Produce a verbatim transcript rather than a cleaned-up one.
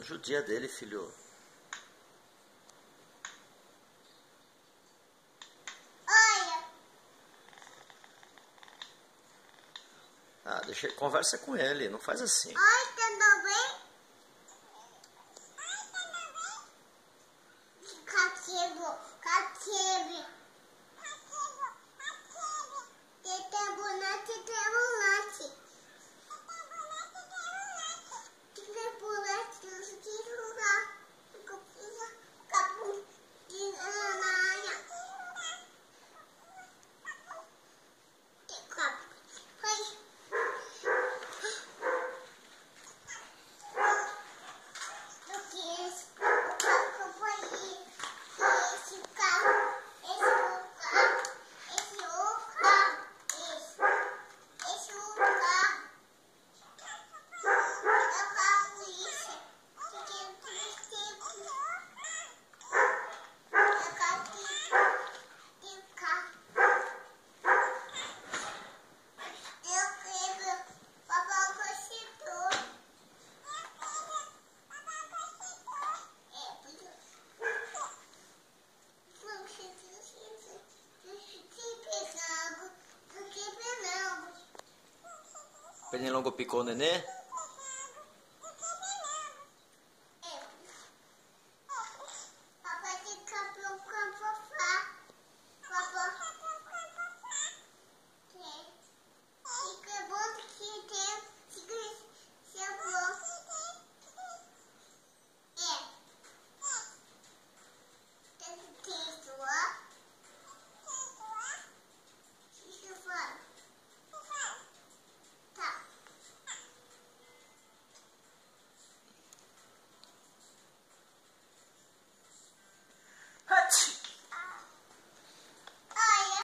Judia dele, filho. Olha. Ah, deixa, conversa com ele, não faz assim. Oi, tudo bem? Cachorro, cachorro. Teta bonate, teta bonate. Teta bonate, teta bonate. Capu, teta nanha. Capu, foi. O que é isso? O capu foi esse carro, esse o carro, esse o carro, esse, esse o carro. Eu carro isso. Que que é isso? Eu carro que carro. Eu quero papai gostou. É, porque Pernilongo picou o nenê?